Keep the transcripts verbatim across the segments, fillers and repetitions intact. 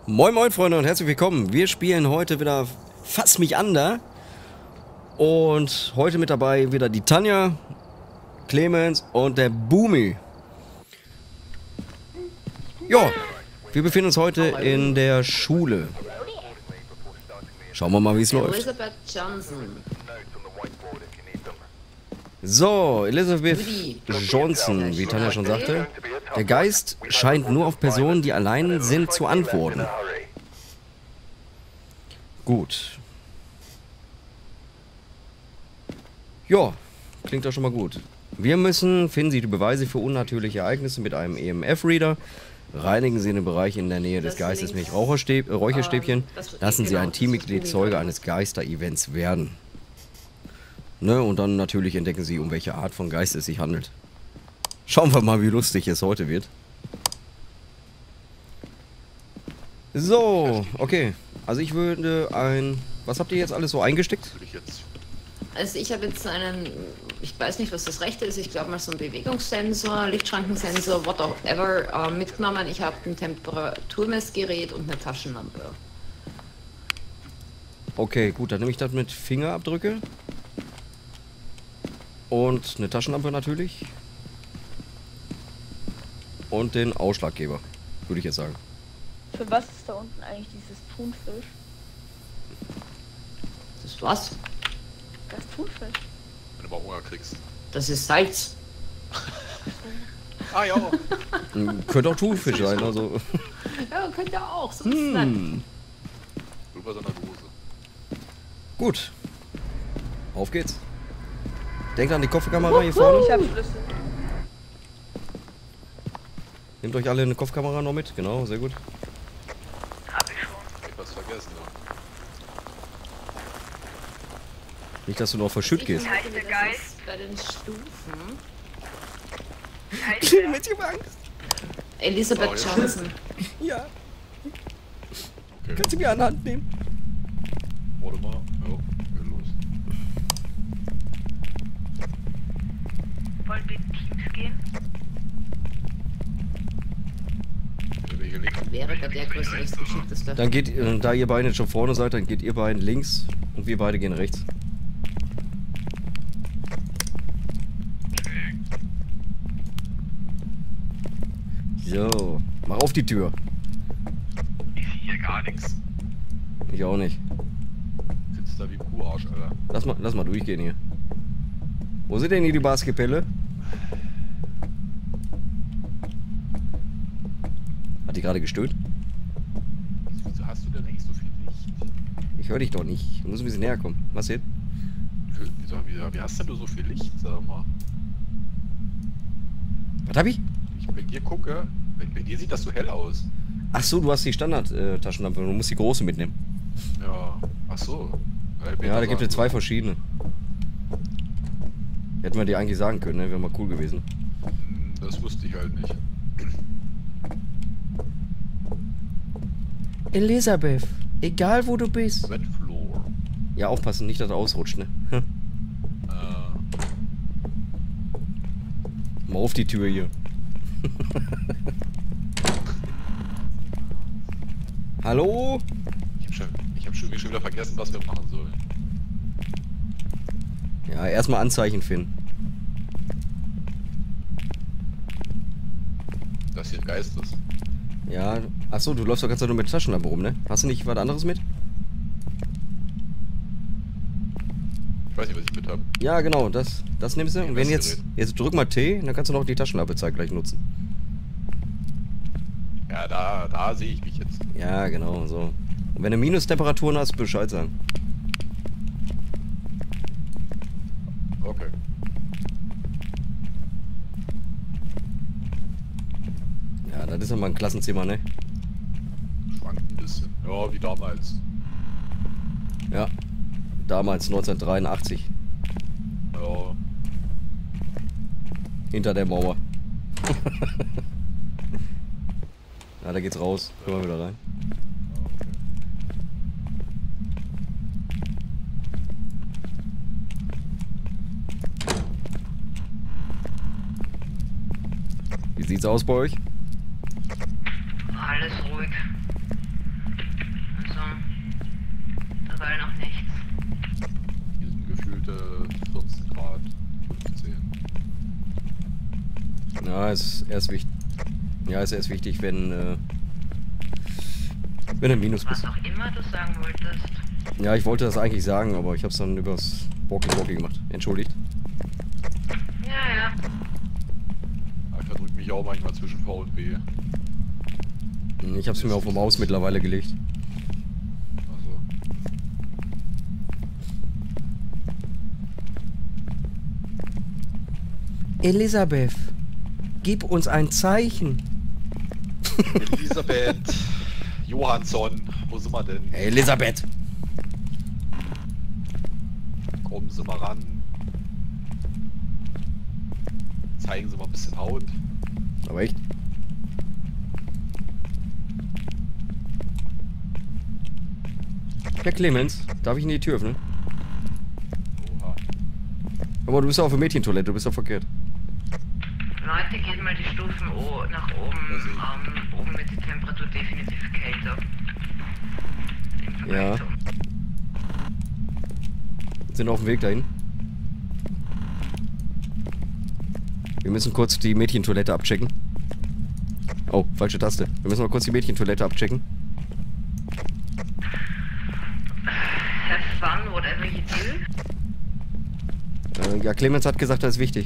Moin moin Freunde und herzlich willkommen. Wir spielen heute wieder Fass mich an da. Und heute mit dabei wieder die Tanja, Clemens und der Boomy. Ja, wir befinden uns heute in der Schule. Schauen wir mal, wie es läuft. Elizabeth Johnson. So, Elizabeth Johnson, wie Tanja schon sagte. Der Geist scheint nur auf Personen, die allein sind, zu antworten. Gut. Ja, klingt doch schon mal gut. Wir müssen, finden Sie die Beweise für unnatürliche Ereignisse mit einem E M F-Reader. Reinigen Sie den Bereich in der Nähe des Geistes mit Raucherstäb, äh, Räucherstäbchen. Lassen Sie ein Teammitglied Zeuge eines Geister-Events werden. Ne, und dann natürlich entdecken Sie, um welche Art von Geist es sich handelt. Schauen wir mal, wie lustig es heute wird. So, okay. Also ich würde ein... Was habt ihr jetzt alles so eingesteckt? Also ich habe jetzt einen, ich weiß nicht, was das rechte ist, ich glaube mal so einen Bewegungssensor, Lichtschrankensensor, whatever, äh, mitgenommen. Ich habe ein Temperaturmessgerät und eine Taschenlampe. Okay, gut, dann nehme ich das mit Fingerabdrücke. Und eine Taschenlampe natürlich. Und den Ausschlaggeber, würde ich jetzt sagen. Für was ist da unten eigentlich dieses Thunfisch? Das ist was? Das Thunfisch. Wenn du mal Hunger kriegst. Das ist Salz. Ah ja. Könnte auch Thunfisch sein, also. Ja, könnt ihr auch, so ist es nett. Hm. Über so einer Dose. Gut. Auf geht's. Denkt an die Kopfkamera hier vorne. Ich hab Schlüssel. Nehmt euch alle eine Kopfkamera noch mit. Genau, sehr gut. Hab ich schon. Ich hab was vergessen. Ja. Nicht, dass du noch verschütt gehst. heißt der Das Geist? ist bei den Stufen. Heißt der? Mit ihm Angst. Elizabeth Oh, ja. Johnson. Ja. Okay. Kannst du mir an die Hand nehmen? Warte mal. Ja, geht los. Wollen wir in Teams gehen? Welche links? Wäre bei der Größe das geschickteste. Dann geht, äh, da ihr beiden jetzt schon vorne seid, dann geht ihr beiden links und wir beide gehen rechts. So, mach auf die Tür. Ich sehe hier gar nichts. Ich auch nicht. Sitzt da wie ein Kuharsch, Alter. Lass mal, lass mal durchgehen hier. Wo sind denn hier die Basketbälle? Hat die gerade gestöhnt? Wieso hast du denn eigentlich so viel Licht? Ich höre dich doch nicht. Du musst ein bisschen näher kommen. Was jetzt? Für- Wieso, wieso, wie hast denn du so viel Licht, sag mal? Was hab ich? Ich bei dir gucke, bei, bei dir sieht das so hell aus. Ach so, du hast die Standard-Taschenlampe. Du musst die große mitnehmen. Ja, ach so. Ja, da gibt es zwei verschiedene. Hätten wir die eigentlich sagen können, ne? Wäre mal cool gewesen. Das wusste ich halt nicht. Elisabeth, egal wo du bist. Wet Floor. Ja, aufpassen, nicht, dass er ausrutscht, ne? Äh, Mal auf die Tür hier. Hallo? ich hab schon, ich hab schon, schon wieder vergessen, was wir machen sollen. Ja, erstmal Anzeichen finden. Dass hier ein Geist ist. Ja, achso, du läufst doch ganz nur mit der Taschenlampe rum, ne? Hast du nicht was anderes mit? Ich weiß nicht, was ich mit habe. Ja, genau, das, das nimmst du. Und wenn jetzt, jetzt drück mal T, dann kannst du noch die Taschenlampe zeitgleich nutzen. Ja, da, da sehe ich mich jetzt. Ja, genau, so. Und wenn du Minustemperaturen hast, Bescheid sagen. Okay. Ja, das ist ja mal ein Klassenzimmer, ne? Schwankt ein bisschen. Ja, wie damals. Ja. Damals neunzehnhundertdreiundachtzig. Ja. Hinter der Mauer. Ja, da geht's raus. Können wir wieder rein. Wie sieht's aus bei euch? Alles ruhig. Ah, ist erst wichtig. Ja, ist erst wichtig, wenn, äh, wenn du im Minus Was bist. auch immer du sagen wolltest. Ja, ich wollte das eigentlich sagen, aber ich hab's dann übers Walkie-Walkie gemacht. Entschuldigt. Ja, ja. Ich verdrück mich auch manchmal zwischen V und B. Ich hab's mir auf die Maus mittlerweile gelegt. Also, Elisabeth, gib uns ein Zeichen. Elisabeth Johansson, wo sind wir denn? Elisabeth! Kommen Sie mal ran. Zeigen Sie mal ein bisschen Haut. Aber echt? Herr Clemens, darf ich in die Tür öffnen? Oha. Aber du bist ja auf der Mädchentoilette, du bist ja verkehrt. Leute, geht mal die Stufen o nach oben. Das sehe ich. Ähm, oben wird die Temperatur definitiv kälter. Im Vergleich Ja. zu uns. Sind auf dem Weg dahin. Wir müssen kurz die Mädchentoilette abchecken. Oh, falsche Taste. Wir müssen mal kurz die Mädchentoilette abchecken. Have fun, whatever you do. Äh, ja, Clemens hat gesagt, das ist wichtig.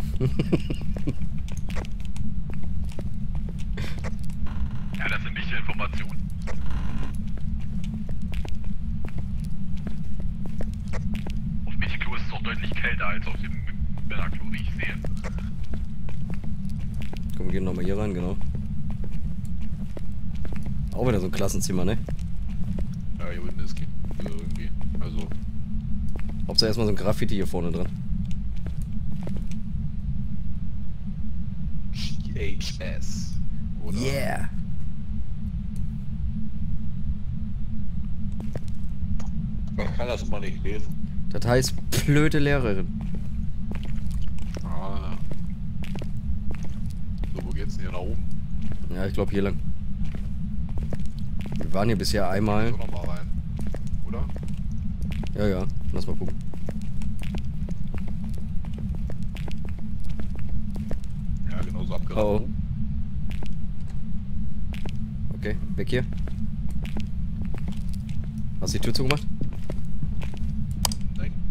Ja, das sind wichtige Informationen. Auf Mädchenklo ist es auch deutlich kälter als auf dem Männerklo, wie ich sehe. Komm, wir gehen nochmal hier rein, genau. Auch wieder so ein Klassenzimmer, ne? Ja, hier unten ist irgendwie. Also, Hauptsache erstmal so ein Graffiti hier vorne dran. G H S. Oder? Yeah! Ich kann das mal nicht lesen. Das heißt, blöde Lehrerin. Ah. So, wo geht's denn hier nach oben? Ja, ich glaube hier lang. Wir waren hier bisher einmal. So nochmal rein. Oder? Ja, ja, lass mal gucken. Ja, genau so abgerannt. Oh, oh. Okay, weg hier. Hast du die Tür zugemacht? Nein.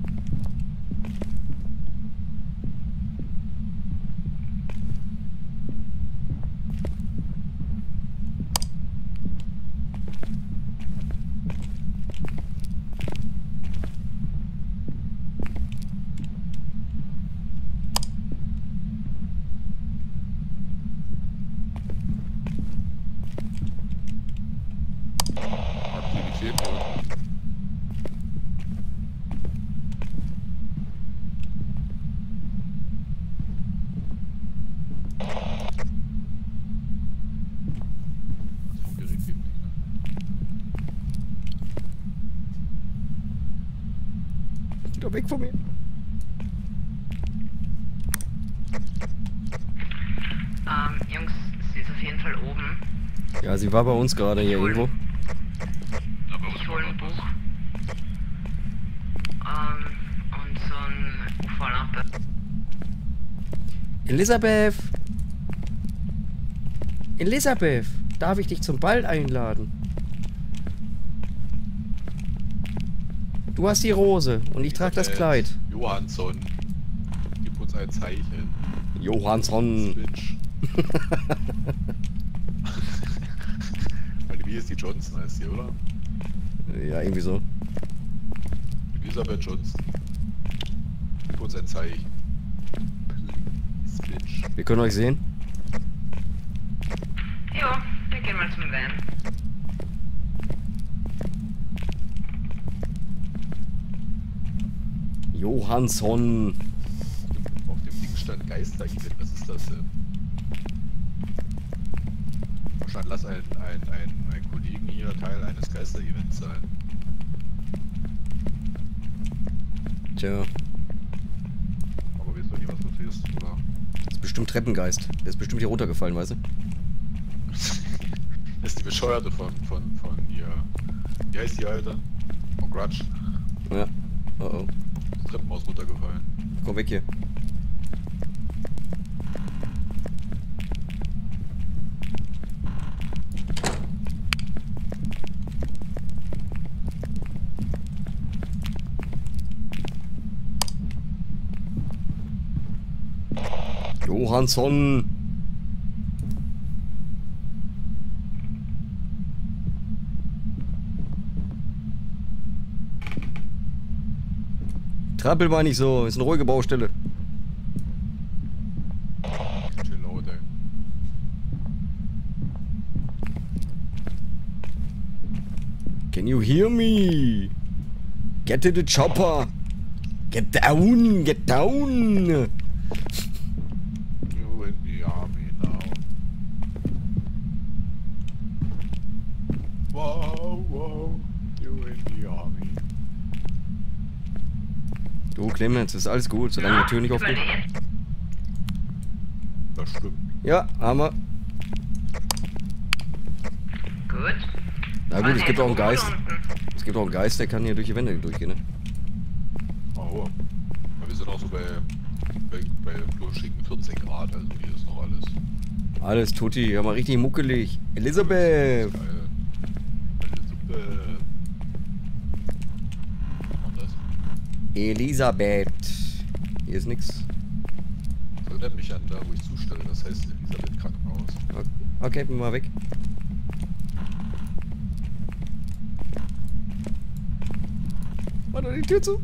Aktivität, oder? Das Funkgerät geht nicht mehr. Geh doch weg von mir. Ähm, Jungs, sie ist auf jeden Fall oben. Ja, sie war bei uns gerade hier irgendwo. Aber Ich hole ein Buch. Ähm, und so ein U V-Lampe. Elisabeth! Elisabeth! Darf ich dich zum Ball einladen? Du hast die Rose und ich trage das Kleid. Johansson, gib uns ein Zeichen. Johansson! Switch. Meine, wie ist die Johnson, heißt die, oder? Ja, irgendwie so. Elisabeth Johnson. Gib uns ein Zeichen. Switch. Wir können euch sehen. Jo, wir gehen mal zum Van. Johansson! Auf dem Ding stand Geister-Event. Was ist das denn? Wahrscheinlich lass ein, ein, ein, ein Kollegen hier Teil eines Geister-Events sein. Tja, Aber weißt du nicht, was das ist, oder? das ist bestimmt Treppengeist. Der ist bestimmt hier runtergefallen, weißt du? Das ist die Bescheuerte von, von, von hier. Wie heißt die Alte? Von Grudge. Ja. Oh oh. Das Treppenhaus runtergefallen. Komm weg hier. Johansson. Trappel war nicht so, ist eine ruhige Baustelle. Chill out, ey. Can you hear me? Get to the chopper. Get down, get down. You in the army now. Wow, wow. You in the army. Du, Clemens, ist alles gut, solange die Tür nicht aufgeht. Überlebt. Das stimmt. Ja, haben wir. Gut. Na gut, es gibt auch einen Unten. Geist. Es gibt auch einen Geist, der kann hier durch die Wände durchgehen, ne? Oh, ja, wir sind auch so bei, bei, bei durchschicken vierzehn Grad, also hier ist noch alles Alles tutti, ja mal richtig muckelig. Elisabeth! geil. Elisabeth. Und das. Elisabeth. Hier ist nix. Das erinnert mich an da, wo ich zustelle, das heißt Elisabeth Krankenhaus. Okay, bin mal weg. Mach doch die Tür zu.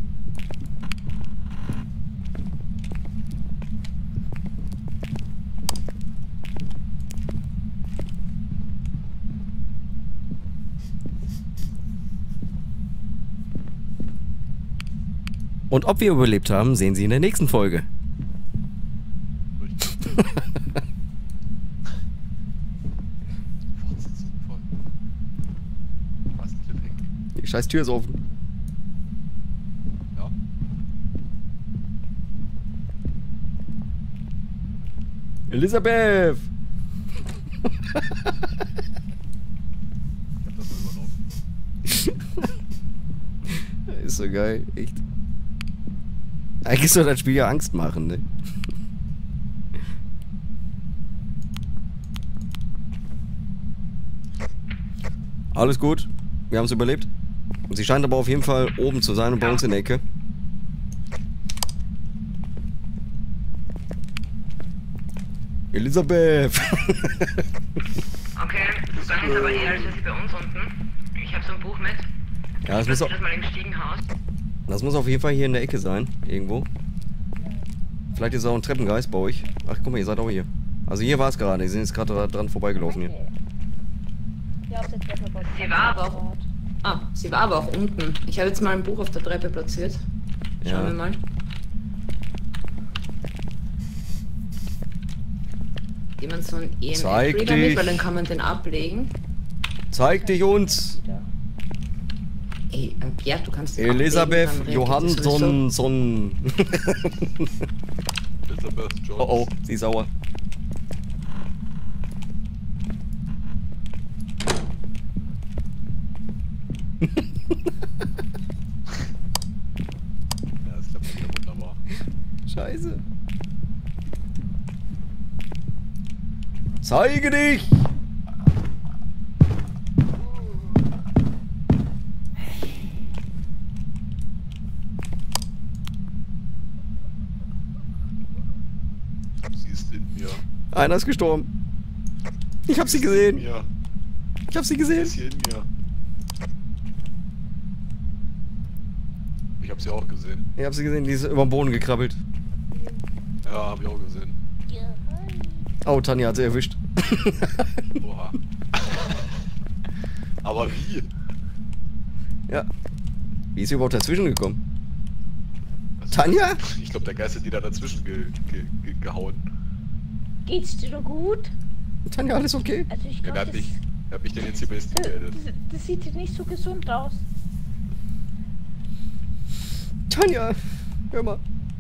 Und ob wir überlebt haben, sehen Sie in der nächsten Folge. Richtig. Fortsetzung voll. Was ein Cliffhanger. Die scheiß Tür ist offen. Ja. Elisabeth! Ich hab das mal übernommen. Ist so geil, echt. Eigentlich soll das Spiel ja Angst machen, ne? Alles gut, wir haben es überlebt. Und sie scheint aber auf jeden Fall oben zu sein und bei uns in der Ecke. Elisabeth! Okay, dann ist aber eher als wäre sie bei uns unten. Ich habe so ein Buch mit. Ja, das Ich muss, das au- mal im Stiegenhaus. das muss auf jeden Fall hier in der Ecke sein, irgendwo. Vielleicht ist es auch ein Treppengeist bei euch. Ach, guck mal, ihr seid auch hier. Also hier war es gerade, die sind jetzt gerade dra- dran vorbeigelaufen hier. Ja, auf der Treppe bei Sie war aber auch. Ah, sie war aber auch unten. Ich habe jetzt mal ein Buch auf der Treppe platziert. Schauen Ja. wir mal. Jemand so ein E M Zeig F-Reader dich. mit, weil dann kann man den ablegen. Zeig dich uns! wieder. Ey, äh, Pierre, du kannst den Elisabeth ablegen, dann reagiert sie Johansson, Son. Elizabeth Jones. Oh oh, sie ist sauer. Ja, das klappt wieder wunderbar. Scheiße. Zeige dich! Sie ist in mir. Einer ist gestorben. Ich hab sie gesehen. In mir. Ich hab sie Sie gesehen. ist hier in mir. Ich hab sie auch gesehen. Ich hab sie gesehen, die ist über den Boden gekrabbelt. Ja, hab ich auch gesehen. Ja, hi. Oh, Tanja hat sie erwischt. Oha. Aber wie? Ja. Wie ist sie überhaupt dazwischen gekommen? Also, Tanja? Ich glaube, der Geist hat die da dazwischen ge ge ge gehauen. Geht's dir noch gut? Tanja, alles okay? Also ich Ja, wer glaube, hat das, mich, wer hat mich denn jetzt hier besten das, gemeldet? das, das sieht nicht so gesund aus. Tanja, hör mal.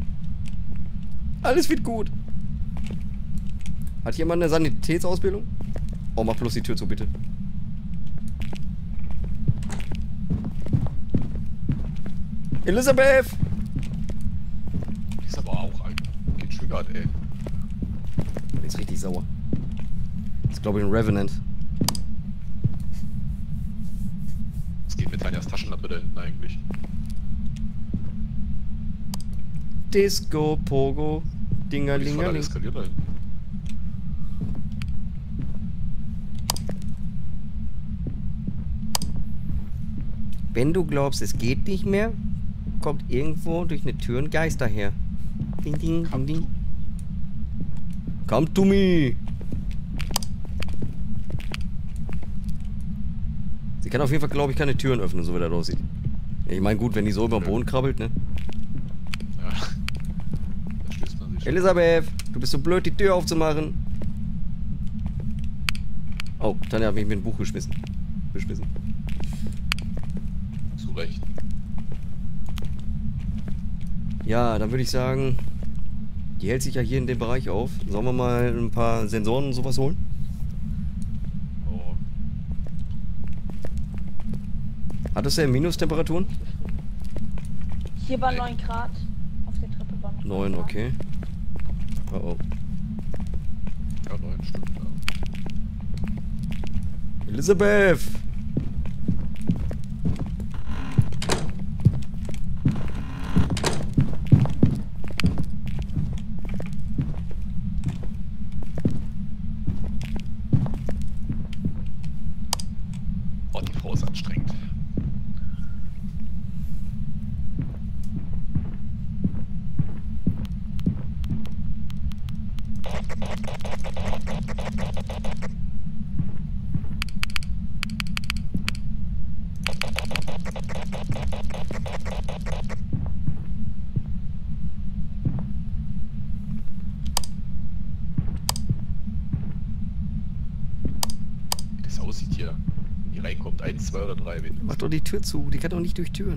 Alles wird gut. Hat jemand eine Sanitätsausbildung? Oh, mach bloß die Tür zu, bitte. Elisabeth! Die ist aber auch ein getriggert, ey. Die ist richtig sauer. Das ist, glaube ich, ein Revenant. Was geht mit Tanjas Taschenlampe da hinten eigentlich? Disco, Pogo, Die ist voll Dingerlingerling. eskaliert da hinten. Wenn du glaubst, es geht nicht mehr, kommt irgendwo durch eine Tür ein Geist daher. Ding, ding, ding, ding. Come to me! Sie kann auf jeden Fall, glaube ich, keine Türen öffnen, so wie das aussieht. Ich meine, gut, wenn die so über den Boden krabbelt, ne? Ja. Da stößt man sich schon. Elisabeth, du bist so blöd, die Tür aufzumachen. Oh, Tanja hat mich mit dem Buch geschmissen. Beschmissen. Zu Recht. Ja, dann würde ich sagen, die hält sich ja hier in dem Bereich auf. Sollen wir mal ein paar Sensoren und sowas holen? Oh. Hattest du ja Minustemperaturen? Hier war Nee. neun Grad. Auf der Treppe war noch neun, Grad. okay. Oh oh. Ja, neun Stück, ja. Elisabeth! Oh, die Frau ist anstrengend. Wie das aussieht hier. Wenn die reinkommt, eins, zwei oder drei. Wenn Mach doch die Tür zu, die kann doch nicht durch Türen.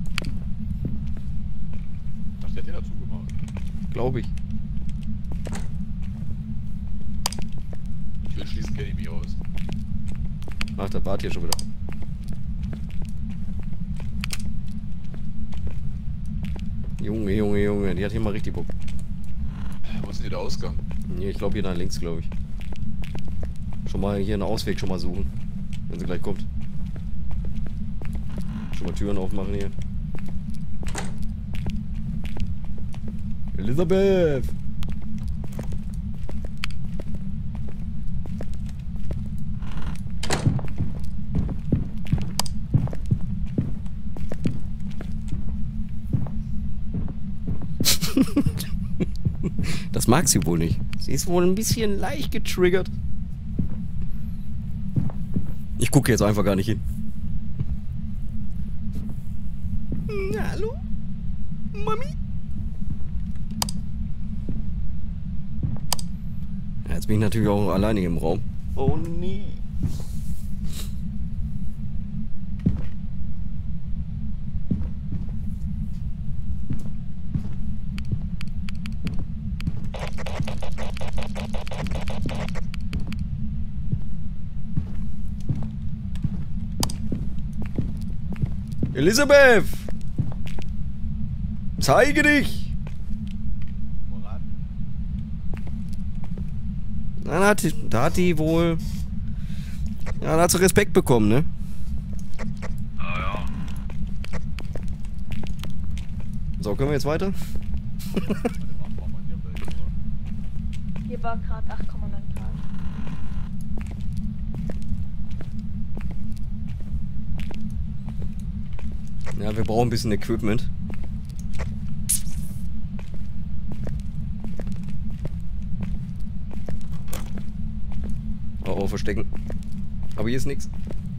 Ach, der hat den dazu gemacht. Glaube ich. Die Tür schließen kenne ich mich aus. Ach, da wart ihr schon wieder. Junge, Junge, Junge, die hat hier mal richtig Bock. Wo ist denn hier der Ausgang? Nee, ich glaube hier nach links, glaube ich. Schon mal hier einen Ausweg schon mal suchen. Wenn sie gleich kommt. Schon mal Türen aufmachen hier. Elisabeth! Das mag sie wohl nicht. Sie ist wohl ein bisschen leicht getriggert. Ich gucke jetzt einfach gar nicht hin. Na, hallo? Mami? Ja, jetzt bin ich natürlich auch alleine im Raum. Oh nee. Elisabeth! Zeige dich! Na, da hat, da hat die wohl... Ja, da hat sie Respekt bekommen, ne? Ah ja. So, können wir jetzt weiter? Hier war gerade acht Komma neun Grad. Ja, wir brauchen ein bisschen Equipment. Oh, oh, verstecken. Aber hier ist nichts.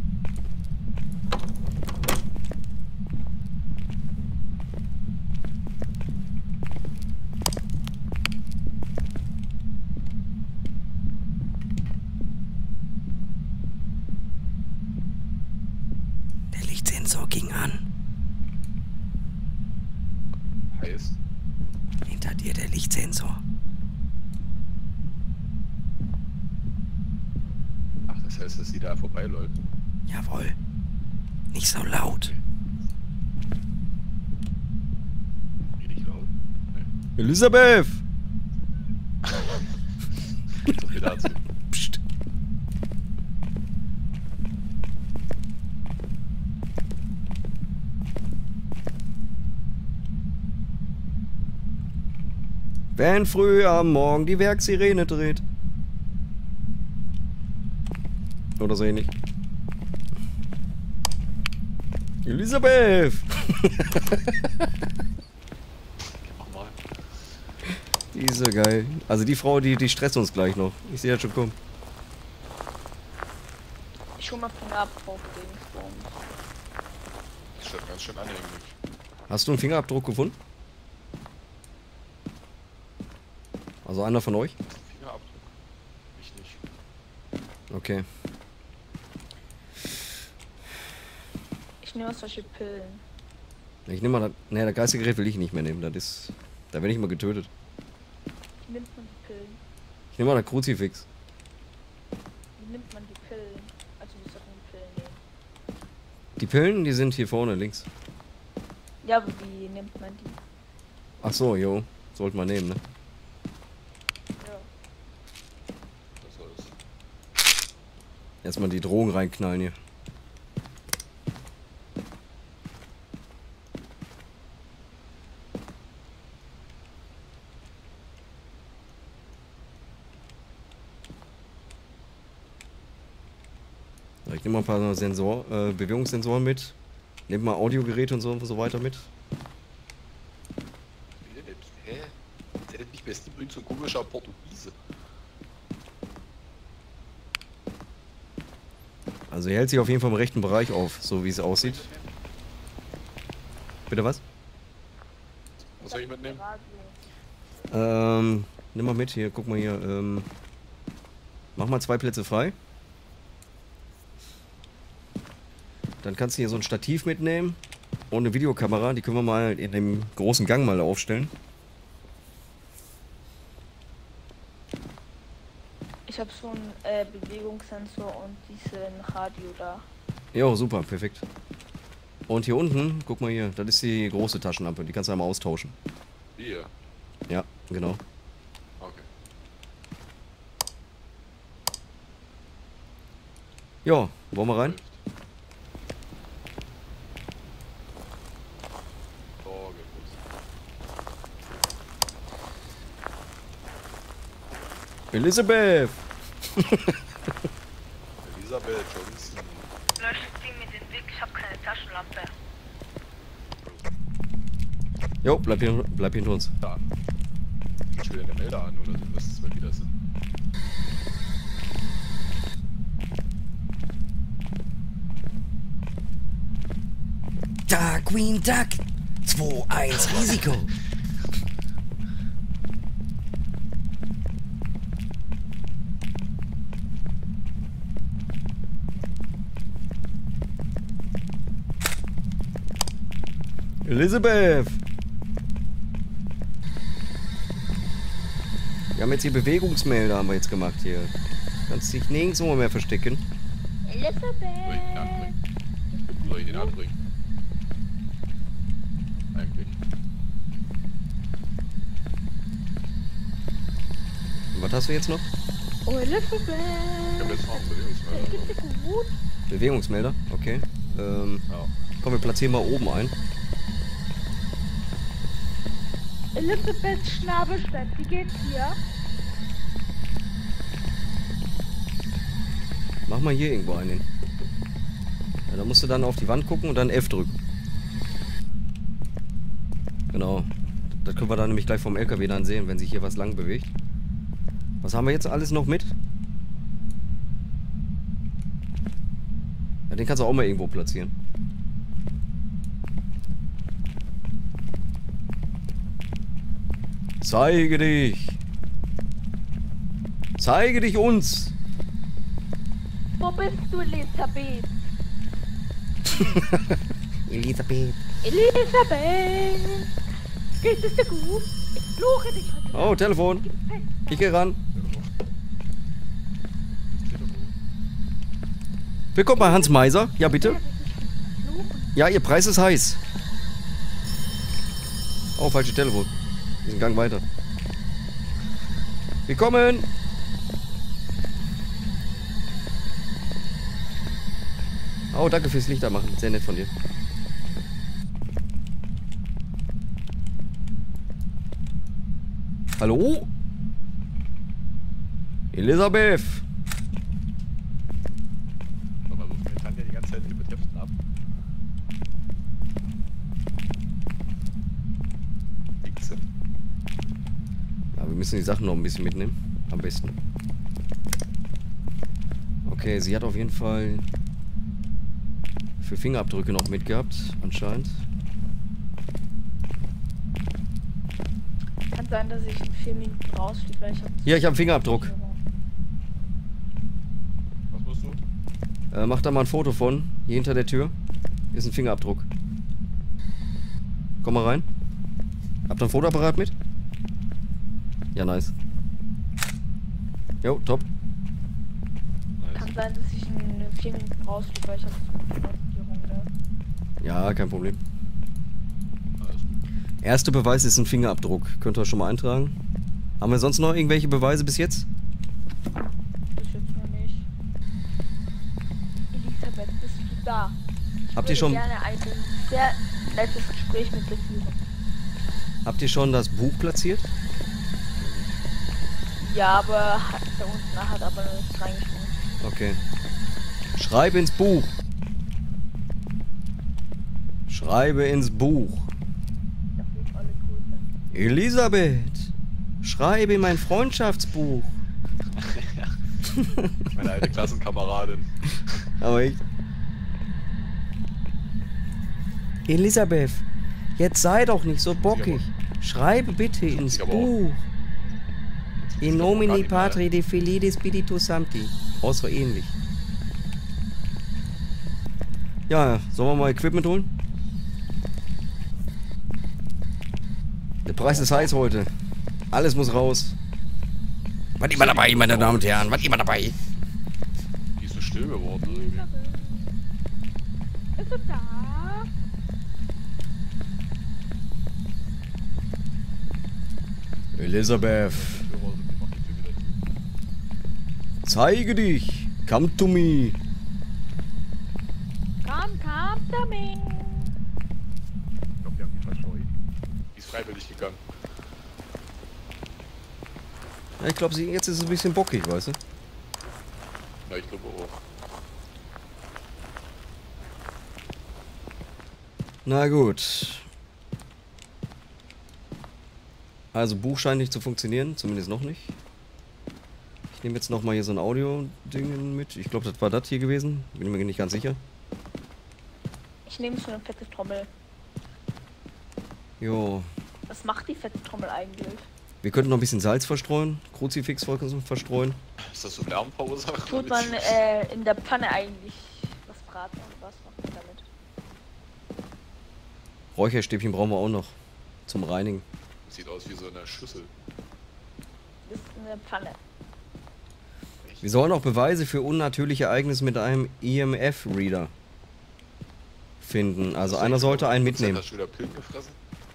Der Lichtsensor ging an. Heißt? Hinter dir der Lichtsensor. Ach, das heißt, dass sie da vorbeiläuft. Jawohl. Nicht so laut. Richtig laut. Nee. Elisabeth! So viel dazu. Psst. Wenn früh am Morgen die Werksirene dreht. Oder so ähnlich. Elisabeth! Mach mal. Die ist so geil. Also die Frau, die, die stresst uns gleich noch. Ich sehe ja schon kommen. Ich hol mal Fingerabdruck gegen Strom. Das ist schon ganz schön anhänglich. Hast du einen Fingerabdruck gefunden? Also einer von euch? Fingerabdruck? Ich nicht. Okay. Ich nehme solche Pillen. Ich nehme mal das. Ne, das Geistergerät will ich nicht mehr nehmen. Das ist. Da werde ich mal getötet. Wie nimmt man die Pillen? Ich nehme mal das Kruzifix. Wie nimmt man die Pillen? Also wie soll man die Pillen nehmen? Die Pillen, die sind hier vorne links. Ja, aber wie nimmt man die? Ach so, jo. Sollte man nehmen, ne? Ja. Was soll das? Erstmal die Drogen reinknallen hier. Ich nehme mal ein paar Sensor, äh, Bewegungssensoren mit. Nehmt mal Audiogeräte und so, und so weiter mit. Wie denn? Hä? Der nennt mich best übrigens so ein komischer Portugiese. Also er hält sich auf jeden Fall im rechten Bereich auf, so wie es aussieht. Bitte was? Was soll ich mitnehmen? Radio. Ähm, nimm mal mit hier, guck mal hier. Ähm, mach mal zwei Plätze frei. Dann kannst du hier so ein Stativ mitnehmen und eine Videokamera. Die können wir mal in dem großen Gang mal aufstellen. Ich habe so einen äh, Bewegungssensor und diesen Radio da. Jo, super, perfekt. Und hier unten, guck mal hier, das ist die große Taschenlampe. Die kannst du einmal austauschen. Hier. Ja, genau. Okay. Ja, wollen wir rein? Oh, geht los. Elisabeth! Elisabeth Johnson. Löscht die mir den Weg, ich habe keine Taschenlampe. Jo, bleib, hier, bleib hinter uns. Da. Ich will den Melder an, oder du müsstest es mal wieder sind. Da, Queen Duck! zwei eins Risiko! Elisabeth! Wir haben jetzt hier Bewegungsmelder haben wir jetzt gemacht hier. Kannst dich nirgendwo mehr verstecken. Elisabeth! Soll ich den anbringen? Soll ich den anbringen? Eigentlich. Und was hast du jetzt noch? Oh, Elisabeth! Ich hab jetzt noch einen Bewegungsmelder. Geht's dir gut? Bewegungsmelder? Okay. Ähm, Ja. komm, wir platzieren mal oben ein. Elisabeth Schnabelstedt, wie geht's dir? Mach mal hier irgendwo einen hin. Ja, da musst du dann auf die Wand gucken und dann F drücken. Genau. Das können wir dann nämlich gleich vom L K W dann sehen, wenn sich hier was lang bewegt. Was haben wir jetzt alles noch mit? Ja, den kannst du auch mal irgendwo platzieren. Zeige dich! Zeige dich uns! Wo bist du, Elisabeth? Elisabeth. Elisabeth! Geht es dir gut? Ich suche dich heute. Oh, Telefon. Ich geh ran. Willkommen bei Hans Meiser. Ja, bitte. Ja, Ihr Preis ist heiß. Oh, falsches Telefon. Wir sind Gang weiter. Willkommen. Oh, danke fürs Licht anmachen. Sehr nett von dir. Hallo? Elisabeth. Aber so, ich kann ja die ganze Zeit hier mit Heften ab. müssen die Sachen noch ein bisschen mitnehmen. Am besten. Okay, sie hat auf jeden Fall für Fingerabdrücke noch mitgehabt, anscheinend. Kann sein, dass ich in vier Minuten rausfliege, weil ich hab... Hier, ich habe einen Fingerabdruck. Was musst du? Äh, mach da mal ein Foto von. Hier hinter der Tür ist ein Fingerabdruck. Komm mal rein. Habt ihr ein Fotoapparat mit? Ja, nice. Jo, top. Kann sein, dass ich in vier Minuten rausfliege, weil ich habe Finanzierung, ne? Ja, kein Problem. Alles gut. Erster Beweis ist ein Fingerabdruck. Könnt ihr schon mal eintragen. Haben wir sonst noch irgendwelche Beweise bis jetzt? Bis jetzt noch nicht. Elisabeth, bist du da? Ich Habt würde ihr schon, gerne ein sehr nettes Gespräch mit dir führen. habt ihr schon das Buch platziert? Ja, aber hat- da unten hat aber nichts reingeschrieben. Okay. Schreibe ins Buch. Schreibe ins Buch. Da fehlen alle Grüße. Elisabeth, schreibe in mein Freundschaftsbuch. Meine alte Klassenkameradin. Aber ich... Elisabeth, jetzt sei doch nicht so bockig. Schreibe bitte ins sich aber auch- Buch. In aber auch gar nomine nicht mehr. patri de filii spiritus sancti. Auch so ähnlich. Ja, sollen wir mal Equipment holen? Der Preis ist heiß heute. Alles muss raus. Was immer dabei, meine Damen und Herren, was immer dabei. Die ist so still geworden irgendwie. Bist du da? Elisabeth, Die Hörer sind, die macht die Tür wieder zu. zeige dich. Come to me. Komm, komm, Daming. Ich glaube, wir haben die verscheucht. Die ist freiwillig gegangen. Ja, ich glaube, jetzt ist es ein bisschen bockig, weißt du? Ja, ich glaube auch. Na gut. Also Buch scheint nicht zu funktionieren, zumindest noch nicht. Ich nehme jetzt nochmal hier so ein Audio-Ding mit. Ich glaube, das war das hier gewesen. Bin mir nicht ganz sicher. Ich nehme so eine fette Trommel. Jo. Was macht die fette Trommel eigentlich? Wir könnten noch ein bisschen Salz verstreuen. Kruzifix verstreuen. Ist das so Lärm verursacht? Tut man äh, in der Pfanne eigentlich was braten und was macht man damit? Räucherstäbchen brauchen wir auch noch. Zum Reinigen. Sieht aus wie so eine Schüssel. Das ist eine Pfanne. Wir sollen auch Beweise für unnatürliche Ereignisse mit einem E M F-Reader finden. Also einer sollte einen mitnehmen. Hast du wieder Pillen gefressen?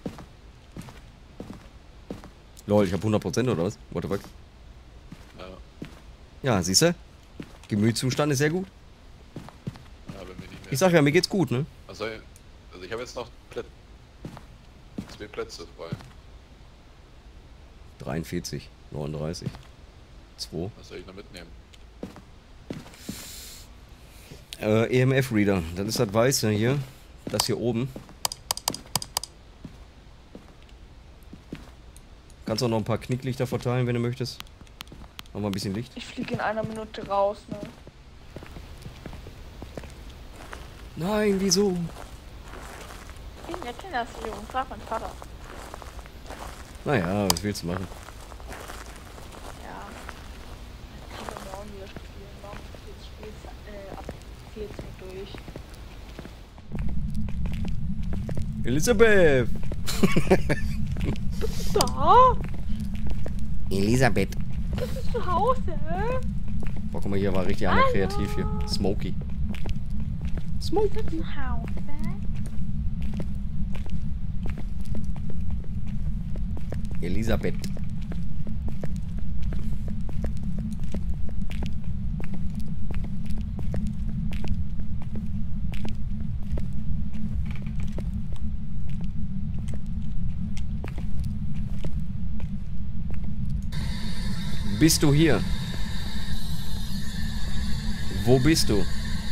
Lol, ich habe hundert Prozent oder was? What the fuck? Ja. Ja, siehst du? Gemütszustand ist sehr gut. Ja, wenn wir nicht mehr. Ich sag ja, mir geht's gut, ne? Also, also ich habe jetzt noch Plätze. Zwei Plätze frei. dreiundvierzig, neununddreißig, zwei. Was soll ich noch mitnehmen? Äh, E M F-Reader, das ist das Weiße hier. Das hier oben. Kannst auch noch ein paar Knicklichter verteilen, wenn du möchtest. Machen wir ein bisschen Licht. Ich fliege in einer Minute raus, ne? Nein, wieso? Ich bin ja Kindererziehung, frag mein Vater. Naja, was willst du machen? Ja. Ich kann morgen wieder spielen. Morgen geht das Spiel äh, ab vierzehn durch. Elisabeth! Da? Elisabeth! Bist du zu Hause? Boah, guck mal, hier war richtig einer Hallo. kreativ hier. Smokey. Bist du zu Hause? Elisabeth. Bist du hier? Wo bist du?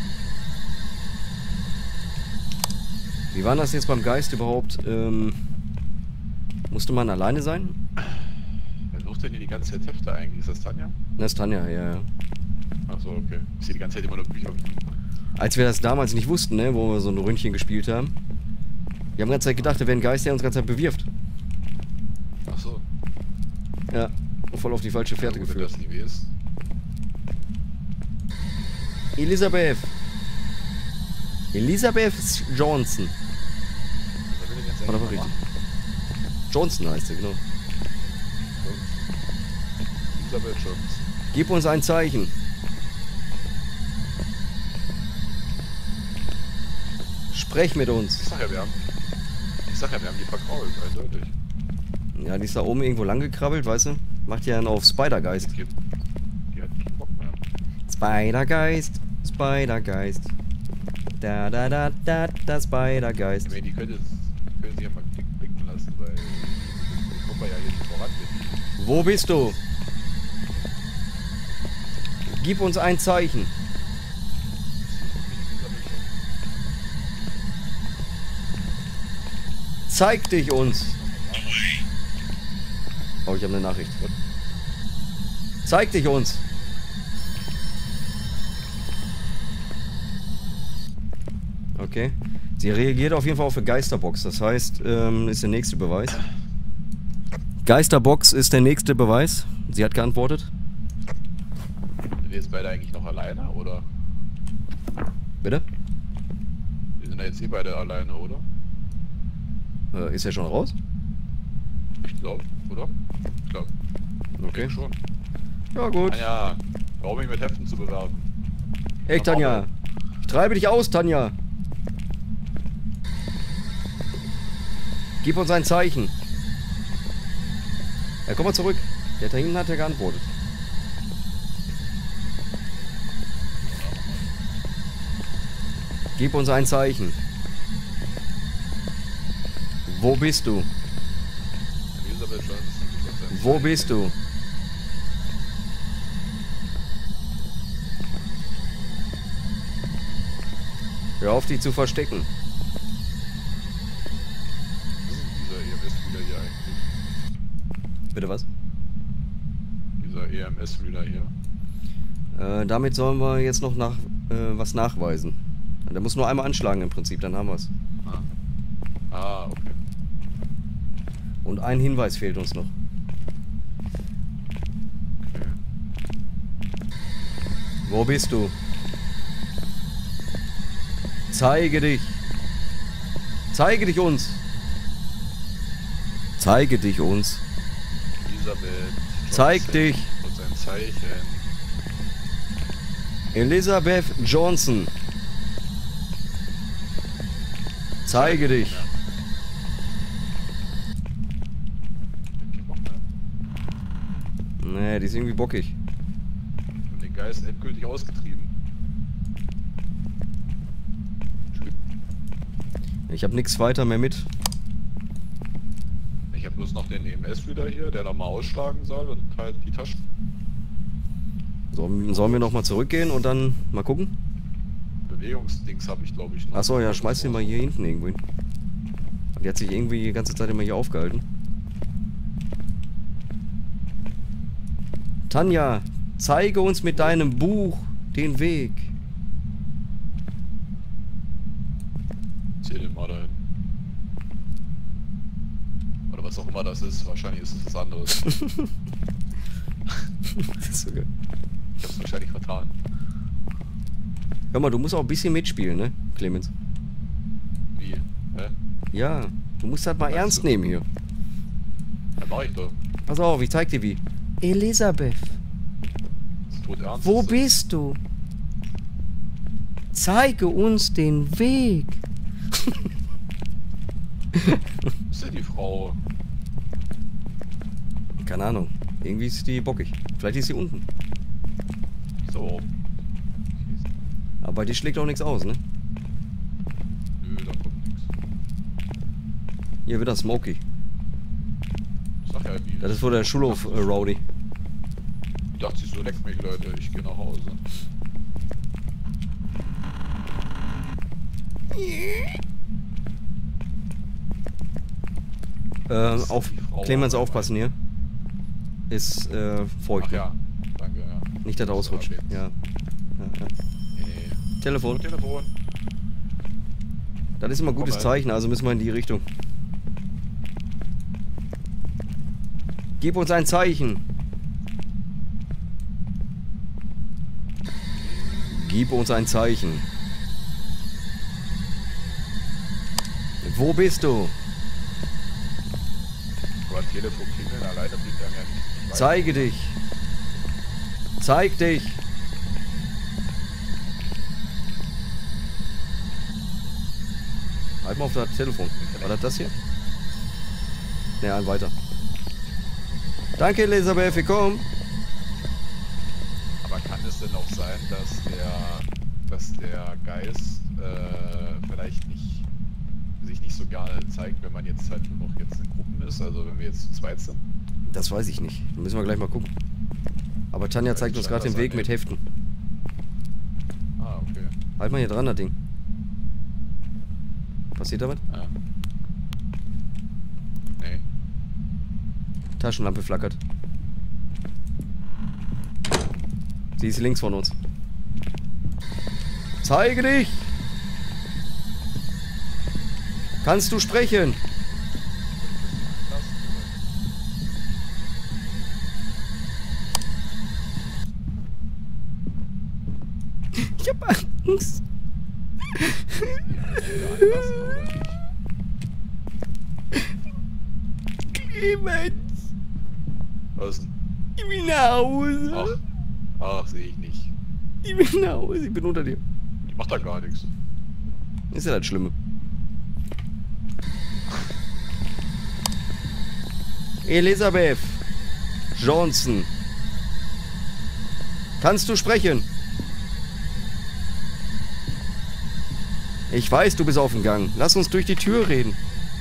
Wie war das jetzt beim Geist überhaupt? Ähm, musste man alleine sein? Wer sucht denn hier ganze Zeit Hefte eigentlich? Ist das Tanja? Das ist Tanja, ja, ja. Achso, okay. Ich sehe die ganze Zeit immer nur Bücher. Als wir das damals nicht wussten, ne, wo wir so ein Ründchen gespielt haben. Wir haben die ganze Zeit gedacht, da wäre ein Geist, der uns die ganze Zeit bewirft. Achso. Ja, voll auf die falsche Fährte Ja, gut, wenn geführt. das nie ist. Elisabeth. Elisabeth Johnson. Was will ich jetzt War eigentlich doch richtig. machen? Johnson heißt sie, genau. Elisabeth Jones. Gib uns ein Zeichen. Sprech mit uns. Ich sag ja, wir haben. Ich sag ja, wir haben die verkrault, eindeutig. Ja, die ist da oben irgendwo lang gekrabbelt, weißt du? Macht ja einen auf Spider-Geist. Die, die hat keinen Bock mehr. Spider-Geist, Spider-Geist. Da da da da da Spider-Geist. Ich meine, die könnte, können sich ja mal klick, blicken lassen, weil. Ich kommen wir ja hier nicht voran mit. Wo bist du? Gib uns ein Zeichen. Zeig dich uns. Oh, ich habe eine Nachricht. Zeig dich uns. Okay. Sie reagiert auf jeden Fall auf eine Geisterbox. Das heißt, ähm, ist der nächste Beweis. Geisterbox ist der nächste Beweis. Sie hat geantwortet. Sind wir jetzt beide eigentlich noch alleine, oder? Bitte? Wir sind ja jetzt eh beide alleine, oder? Äh, ist er schon raus? Ich glaube, oder? Ich glaube. Okay. Schon. Ja, gut. Tanja, warum mich mit Heften zu bewerben? Hey, Tanja. Ich treibe dich aus, Tanja. Gib uns ein Zeichen. Ja, komm mal zurück. Der da hinten hat ja geantwortet. Gib uns ein Zeichen. Wo bist du? Elisabeth Johnson. Wo bist du? Hör auf, dich zu verstecken. Dieser E M S-Reader hier eigentlich. Bitte was? Dieser E M S-Reader hier. Äh, damit sollen wir jetzt noch nach, äh, was nachweisen. Der muss nur einmal anschlagen im Prinzip, dann haben wir es. Ah. Ah, okay. Und ein Hinweis fehlt uns noch. okay. Wo bist du? Zeige dich. Zeige dich uns. Zeige dich uns. Elisabeth Johnson. Zeig dich. Und sein Zeichen. Elisabeth Johnson. Zeige dich. Ja. Kein Bock mehr. Nee, die ist irgendwie bockig. Und den Geist endgültig ausgetrieben. Ich habe nichts weiter mehr mit. Ich habe bloß noch den E M S-Reader hier, der nochmal ausschlagen soll und halt die Taschen. So, sollen wir nochmal zurückgehen und dann mal gucken? Bewegungsdings habe ich, glaube ich, noch. Achso, ja, schmeiß den mal hier hinten irgendwo hin. Die hat sich irgendwie die ganze Zeit immer hier aufgehalten. Tanja, zeige uns mit deinem Buch den Weg. Zähl den mal dahin. Oder was auch immer das ist. Wahrscheinlich ist es was anderes. Das ist so geil. Ich hab's wahrscheinlich vertan. Hör mal, du musst auch ein bisschen mitspielen, ne, Clemens? Wie? Hä? Ja, du musst das mal Meinst ernst du? nehmen hier. Ja, mach ich doch. Pass auf, ich zeig dir wie. Elisabeth, Das ist tot ernst. wo ist das. bist du? Zeige uns den Weg. Wo ist denn die Frau? Keine Ahnung. Irgendwie ist die bockig. Vielleicht ist sie unten. So. Aber bei dir schlägt auch nichts aus, ne? Nö, da kommt nichts. Hier wieder Smokey. Sag ja, wie. Das ist wohl der Schulhof äh, Rowdy. Ich dachte, sie so, leckt mich, Leute. Ich gehe nach Hause. Ähm, ist auf die Frau Clemens aber aufpassen hier. ist äh, feucht. Ach ja, danke, ja. Nicht, dass er ausrutscht. Okay. Ja. Ja, ja. Nee. Telefon. Telefon. Das ist immer ein gutes Komm mal. Zeichen, also müssen wir in die Richtung. Gib uns ein Zeichen. Gib uns ein Zeichen. Wo bist du? Aber Telefon klingeln alleine bringt einem ja nichts. Ich Zeige dich. Zeig dich. Halt mal auf das Telefon. War das das hier? Ne, ein weiter. Danke, Elisabeth, wir kommen. Aber kann es denn auch sein, dass der, dass der Geist äh, vielleicht nicht, sich nicht so gerne zeigt, wenn man jetzt halt nur noch jetzt in Gruppen ist, also wenn wir jetzt zu zweit sind? Das weiß ich nicht. Da müssen wir gleich mal gucken. Aber Tanja zeigt uns gerade den Weg mit Heften. Ah, okay. Halt mal hier dran, das Ding. Passiert da was? Ja. Nee. Taschenlampe flackert. Sie ist links von uns. Zeige dich! Kannst du sprechen? Ich hab Angst. Clemens, Was denn? ich bin nach Hause. Ach, ach, sehe ich nicht. Ich bin nach Hause, ich bin unter dir. Die macht da gar nichts. Ist ja das Schlimme. Elisabeth Johnson. Kannst du sprechen? Ich weiß, du bist auf dem Gang. Lass uns durch die Tür reden.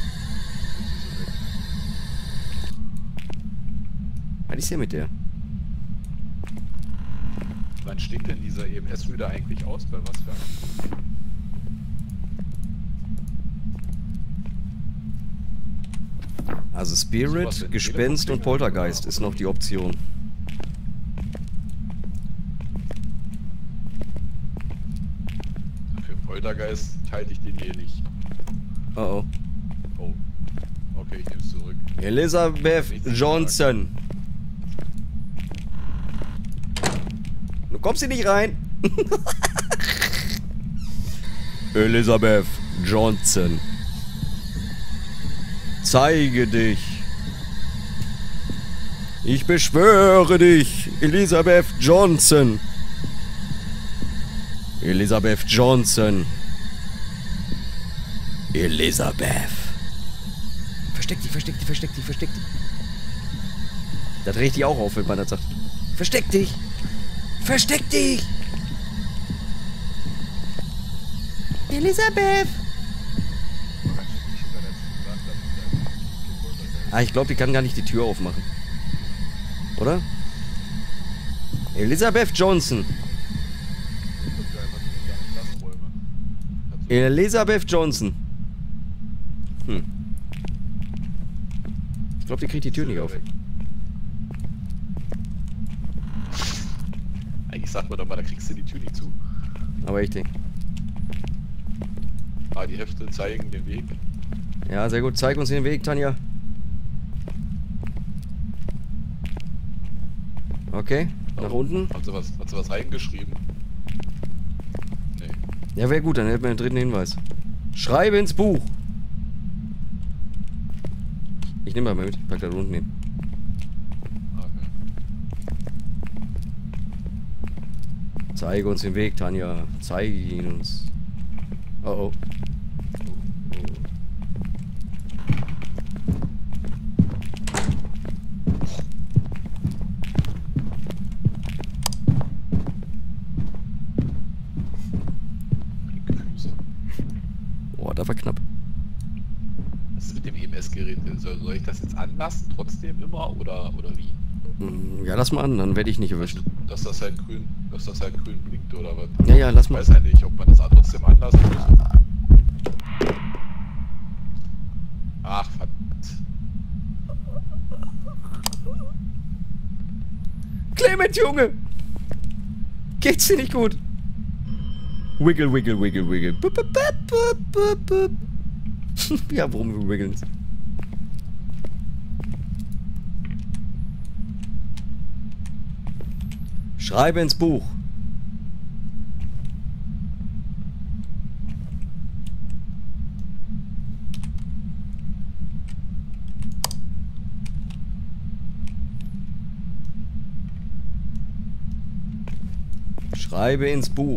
Was ist hier mit der? Wann steht denn dieser E M S-Reader eigentlich aus? Bei was für einem? Also Sowas Spirit, in Gespenst und Telefon- Poltergeist ist noch die Option. Für Poltergeist halte ich den hier nicht. Oh oh. Oh. Okay, ich nehme es zurück. Elisabeth Johnson. Du kommst hier nicht rein. Elisabeth Johnson. Zeige dich. Ich beschwöre dich, Elisabeth Johnson. Elisabeth Johnson. Elisabeth. Versteck dich, versteck dich, versteck dich, versteck dich. Das regt die auch auf, wenn man das sagt. Versteck dich! Versteck dich! Elisabeth! Ah, ich glaube, die kann gar nicht die Tür aufmachen. Oder? Elisabeth Johnson. Elisabeth Johnson. Hm. Ich glaube, die kriegt die Tür nicht auf. Eigentlich sagt man doch mal, da kriegst du die Tür nicht zu. Aber ich denke. Ah, die Hefte zeigen den Weg. Ja, sehr gut. Zeig uns den Weg, Tanja. Okay, nach unten. Hat sie was, hat sie was reingeschrieben? Nee. Ja, wäre gut, dann hätten wir einen dritten Hinweis. Schreibe ins Buch. Ich nehme mal mit. Ich pack da unten hin. Okay. Zeige uns den Weg, Tanja. Zeige ihn uns. Oh oh. Füße. Boah, das war knapp. Was ist mit dem E M S-Gerät? Soll, soll ich das jetzt anlassen trotzdem immer oder, oder wie? Mm, Ja, lass mal an, dann werde ich nicht erwischt. Dass das halt grün, dass das halt grün blinkt oder was? Ja, ja, lass Ich mal. weiß ja nicht, ob man das trotzdem anlassen muss. Ach, verdammt. Clement, Junge! Geht's dir nicht gut? Wiggle, wiggle, wiggle, wiggle. Bup, bup, bup, bup, bup. Ja, warum wir wiggeln? Schreibe ins Buch. Schreibe ins Buch.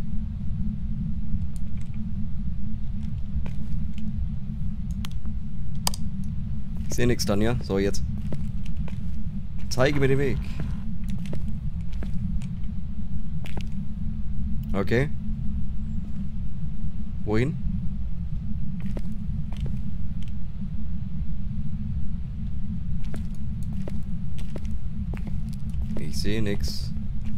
Ich sehe nichts dann, ja? So, jetzt. Zeige mir den Weg. Okay. Wohin? Ich sehe nichts.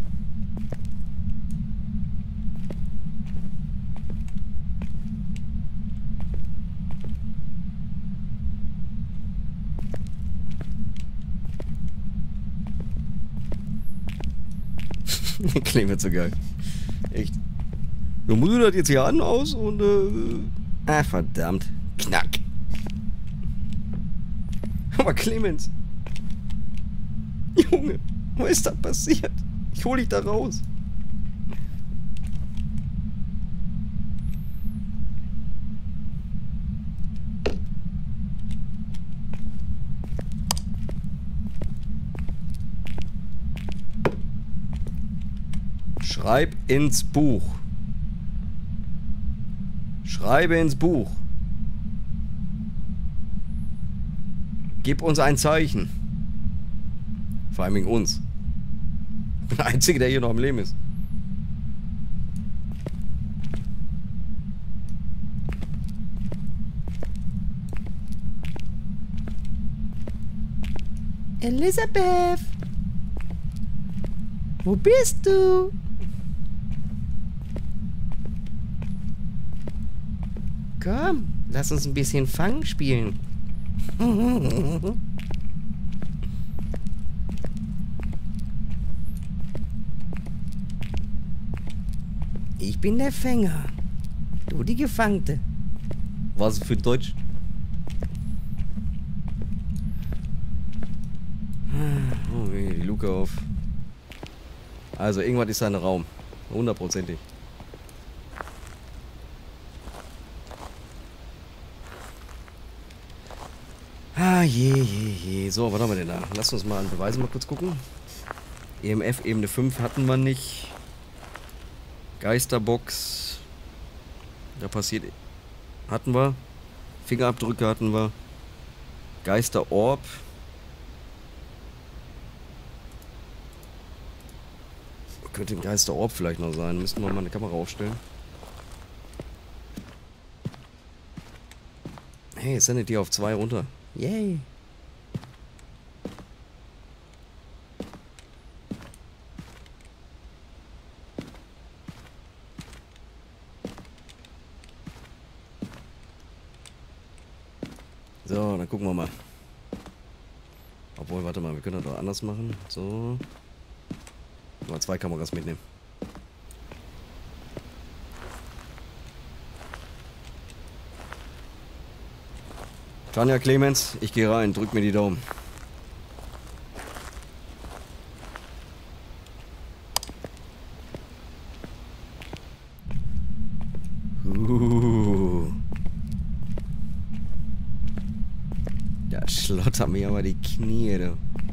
Klingt mir so geil. Echt. Du musst das jetzt hier an aus und äh. Ah, verdammt. Knack. Aber Clemens. Junge, was ist da passiert? Ich hol dich da raus. Schreib ins Buch. Schreibe ins Buch. Gib uns ein Zeichen. Vor allem uns. Ich bin der Einzige, der hier noch am Leben ist. Elisabeth! Wo bist du? Komm, lass uns ein bisschen Fang spielen. Ich bin der Fänger. Du die Gefangte. Was für Deutsch? Oh, die Luke auf. Also, irgendwas ist ein Raum. Hundertprozentig. Ah, je, je, je. So, was haben wir denn da? Lass uns mal an Beweise mal kurz gucken. E M F Ebene fünf hatten wir nicht. Geisterbox. Da passiert... Hatten wir. Fingerabdrücke hatten wir. Geisterorb. Könnte ein Geisterorb vielleicht noch sein. Müssten wir mal eine Kamera aufstellen. Hey, jetzt sendet die auf zwei runter. Yay. So, dann gucken wir mal. Obwohl, warte mal, wir können das doch anders machen. So. Mal zwei Kameras mitnehmen. Tanja Clemens, ich gehe rein, drück mir die Daumen. Uh. Da schlottert mir aber die Knie, du.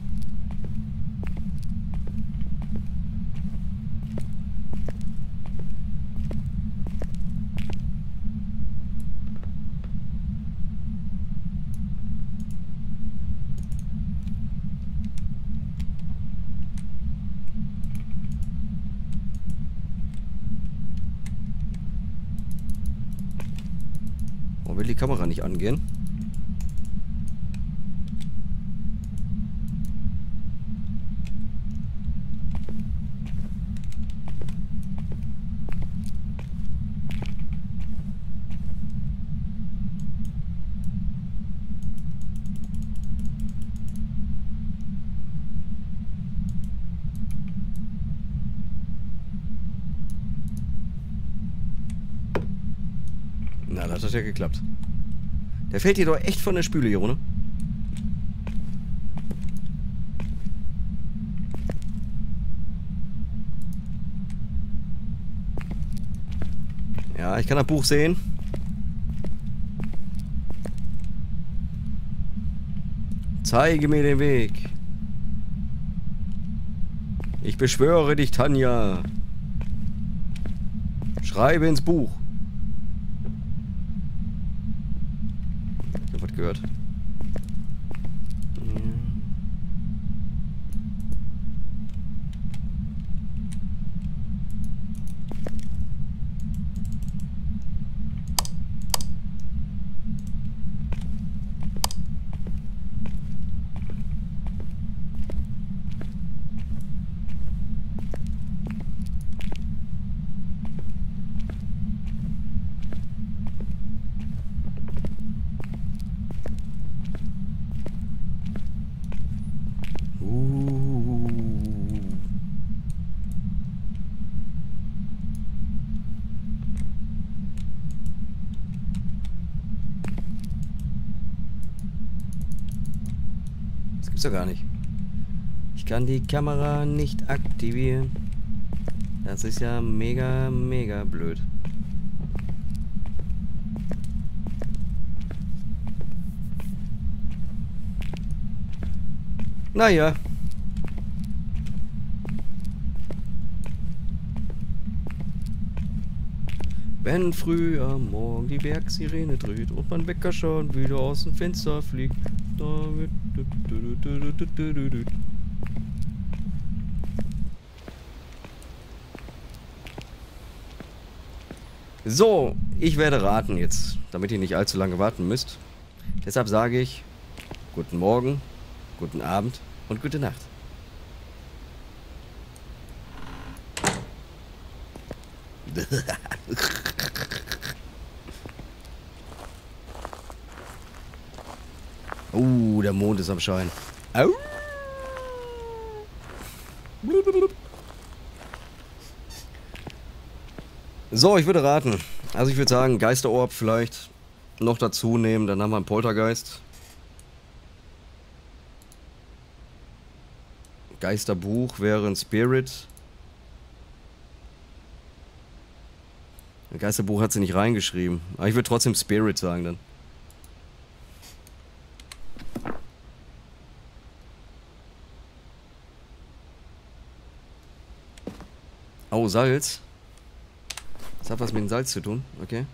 Will die Kamera nicht angehen? Na, das hat ja geklappt. Der fällt dir doch echt von der Spüle hier, oder? Ja, ich kann das Buch sehen. Zeige mir den Weg. Ich beschwöre dich, Tanja. Schreibe ins Buch. Ich hab was gehört. Gibt's doch gar nicht. Ich kann die Kamera nicht aktivieren. Das ist ja mega, mega blöd. Naja. Wenn früh am Morgen die Werksirene dreht und mein Wecker schon wieder aus dem Fenster fliegt. Da wird... So, ich werde raten jetzt, damit ihr nicht allzu lange warten müsst. Deshalb sage ich, guten Morgen, guten Abend und gute Nacht. Uh, der Mond ist am Schein. Au. So, ich würde raten. Also ich würde sagen, Geisterorb vielleicht noch dazu nehmen. Dann haben wir einen Poltergeist. Geisterbuch wäre ein Spirit. Ein Geisterbuch hat sie nicht reingeschrieben. Aber ich würde trotzdem Spirit sagen dann. Oh, Salz. Das hat was mit dem Salz zu tun, okay.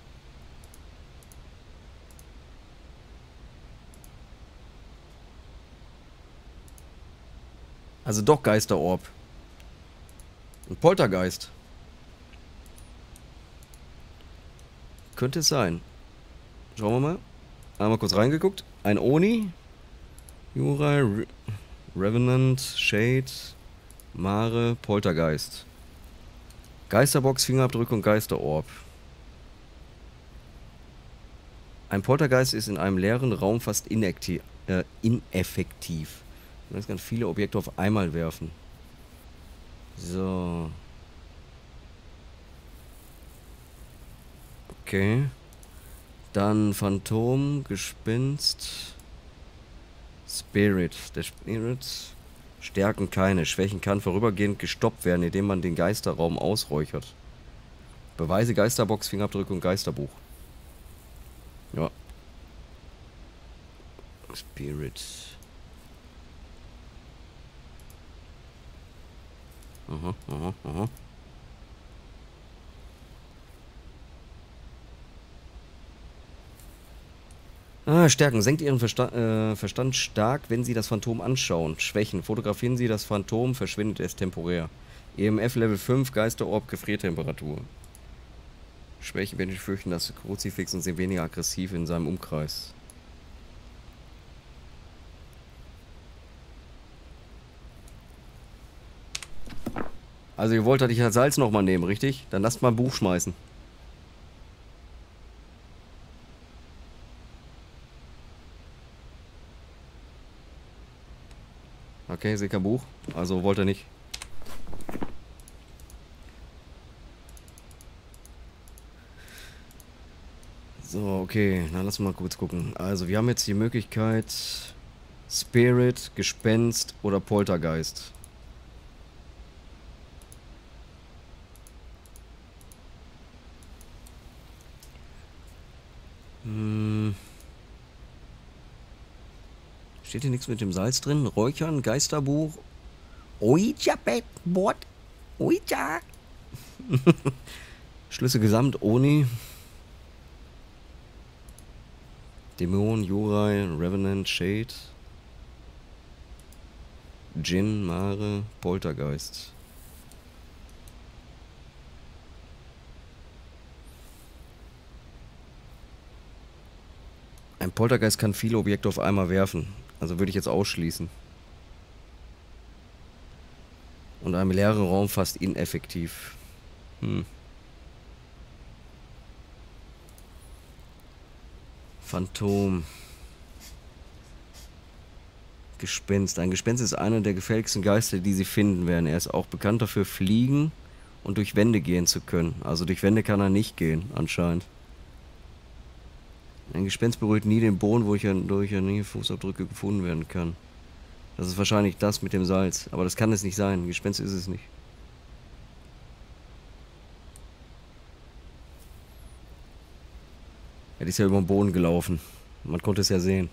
Also doch Geisterorb. Ein Poltergeist. Könnte es sein. Schauen wir mal. Einmal kurz reingeguckt. Ein Oni. Jura, Re Revenant, Shade, Mare, Poltergeist. Geisterbox, Fingerabdrücke und Geisterorb. Ein Poltergeist ist in einem leeren Raum fast inaktiv, äh, ineffektiv. Man kann viele Objekte auf einmal werfen. So. Okay. Dann Phantom, Gespenst, Spirit. Der Spirit... Stärken keine. Schwächen kann vorübergehend gestoppt werden, indem man den Geisterraum ausräuchert. Beweise Geisterbox, Fingerabdrücke und Geisterbuch. Ja. Spirit. Aha, aha, aha. Ah, Stärken. Senkt Ihren Versta äh, Verstand stark, wenn Sie das Phantom anschauen. Schwächen. Fotografieren Sie das Phantom, verschwindet es temporär. E M F Level fünf, Geisterorb, Gefriertemperatur. Schwächen, wenn Sie fürchten, das Kruzifix und sind weniger aggressiv in seinem Umkreis. Also ihr wollt, dass ich das Salz nochmal nehmen, richtig? Dann lasst mal ein Buch schmeißen. Okay, sehe kein Buch. Also wollte er nicht. So, okay, dann lass mal kurz gucken. Also, wir haben jetzt die Möglichkeit Spirit, Gespenst oder Poltergeist. Hm. Steht hier nichts mit dem Salz drin? Räuchern, Geisterbuch. Ouija, Board. Ouija. Schlüssel gesamt, Oni. Dämon, Jurai, Revenant, Shade. Djinn, Mare, Poltergeist. Ein Poltergeist kann viele Objekte auf einmal werfen. Also würde ich jetzt ausschließen. Und einem leeren Raum fast ineffektiv. Hm. Phantom. Gespenst. Ein Gespenst ist einer der gefährlichsten Geister, die sie finden werden. Er ist auch bekannt dafür, fliegen und durch Wände gehen zu können. Also durch Wände kann er nicht gehen, anscheinend. Ein Gespenst berührt nie den Boden, wo ich durch eine Fußabdrücke gefunden werden kann. Das ist wahrscheinlich das mit dem Salz. Aber das kann es nicht sein. Ein Gespenst ist es nicht. Er ist ja über den Boden gelaufen. Man konnte es ja sehen.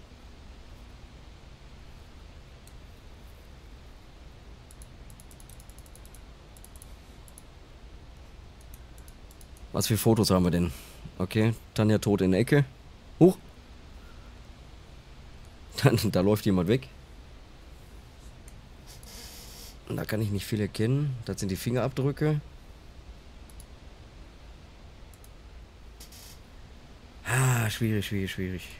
Was für Fotos haben wir denn? Okay, Tanja tot in der Ecke. Huch! Dann, da läuft jemand weg. Und da kann ich nicht viel erkennen. Das sind die Fingerabdrücke. Ah, schwierig, schwierig, schwierig.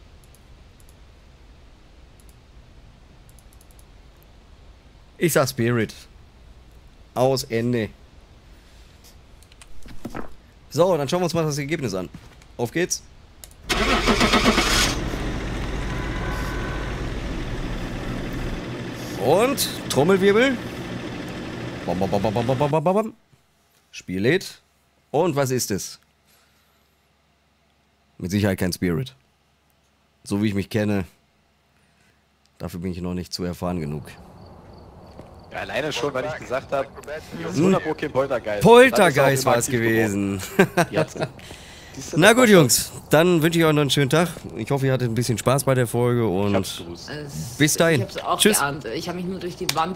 Ich sag Spirit. Aus, Ende. So, dann schauen wir uns mal das Ergebnis an. Auf geht's. Und Trommelwirbel. Bam, bam, bam, bam, bam, bam, bam, bam. Spiel lädt. Und was ist es? Mit Sicherheit kein Spirit. So wie ich mich kenne. Dafür bin ich noch nicht zu erfahren genug. Ja, alleine schon, weil ich gesagt habe, das ist hundert Pro kein Poltergeist. Poltergeist war es gewesen. Na gut, Jungs, dann wünsche ich euch noch einen schönen Tag. Ich hoffe, ihr hattet ein bisschen Spaß bei der Folge und Also, bis dahin. Ich hab's auch Tschüss. geahnt. Ich habe mich nur durch die Wand